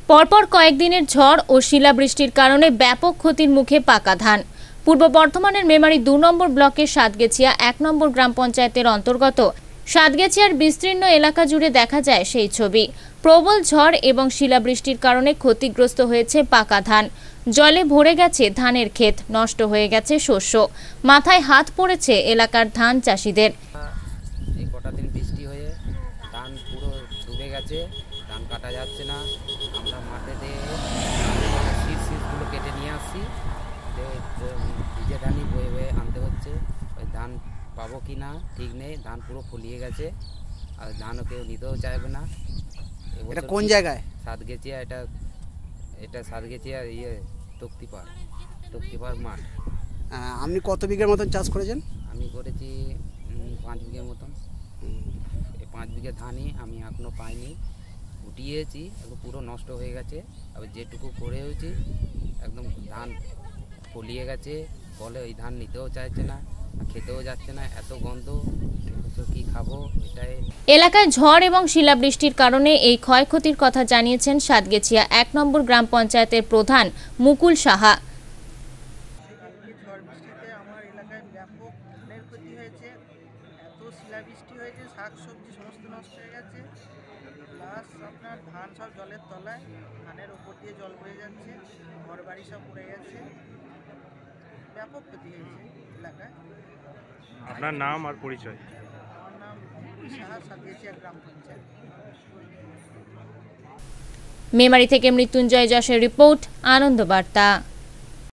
পরপর কয়েকদিনের ঝড় ও শিলাবৃষ্টির কারণে ব্যাপক ক্ষতির মুখে পাকা ধান। পূর্ব বর্ধমানের মেমারি ২ নম্বর ব্লকের সাতগেছিয়া ১ নম্বর গ্রাম পঞ্চায়েতের অন্তর্গত সাতগেছিয়ার বিস্তীর্ণ এলাকা জুড়ে দেখা যায় সেই ছবি। প্রবল ঝড় এবং শিলাবৃষ্টির কারণে ক্ষতিগ্রস্ত হয়েছে পাকা ধান। জলে ভরে গেছে ধানের ক্ষেত, নষ্ট হয়ে গেছে শস্য। মাথায় হাত পড়েছে এলাকার ধান চাষিদের। এই কটা দিন বৃষ্টি হয়ে ধান পুরো ডুবে গেছে, ধান কাটা যাচ্ছে না। আমরা মাঠে দিয়ে শীষগুলো কেটে নিয়ে আসছি, ভিজে ধানই বয়ে বয়ে আনতে হচ্ছে। ওই ধান পাবো কি না ঠিক নেই, ধান পুরো ফুলিয়ে গেছে আর ধানও কেউ নিতেও চাইবে না। এটা কোন জায়গায়? সাতগেছিয়া। এটা সাতগেছিয়া তক্তিপাড় মাঠ। আপনি কত বিঘার মতন চাষ করেছেন? আমি করেছি 5 বিঘের মতন। এই 5 বিঘে ধানই আমি এখনও পাইনি, উঠিয়েছি, একদম পুরো নষ্ট হয়ে গেছে। আবার যেটুকু করে হয়েছি একদম ধান ফলিয়ে গেছে, ফলে ওই ধান নিতেও চাইছে না, খেতেও যাচ্ছে না, এত গন্ধ, কি খাবো এটাই। এলাকায় ঝড় এবং শিলাবৃষ্টির কারণে এই ক্ষয়ক্ষতির কথা জানিয়েছেন সাতগেছিয়া 1 নম্বর গ্রাম পঞ্চায়েতের প্রধান মুকুল সাহা। আমার এলাকায় ব্যাপক ধানের ক্ষতি হয়েছে, এত শিলাবৃষ্টি হয়েছে, শাকসবজি সমস্ত নষ্ট হয়ে গেছে। প্লাস আপনার ধান সব জলের তলায়, ধানের ওপর দিয়ে জল বয়ে যাচ্ছে, ঘর বাড়ি সব পড়ে গেছে, ব্যাপক ক্ষতি হয়েছে এলাকায়। আপনার নাম আর পরিচয়? আমার নাম মুকুল সাহা, সাতগেছিয়া গ্রাম পঞ্চায়েত। মেমারি থেকে মৃত্যুঞ্জয় যশের রিপোর্ট, আনন্দ বার্তা।